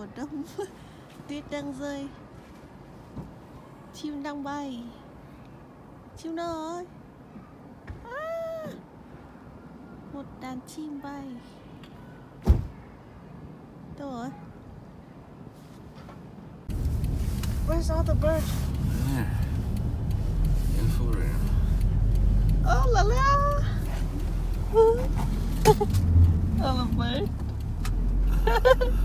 mùa đông. Tuyết đang rơi. Chim đang bay. Chim đâu rồi? Một đàn chim bay. Đâu rồi? Where's all the birds? There. In Florida. Oh la la! Oh, a bird.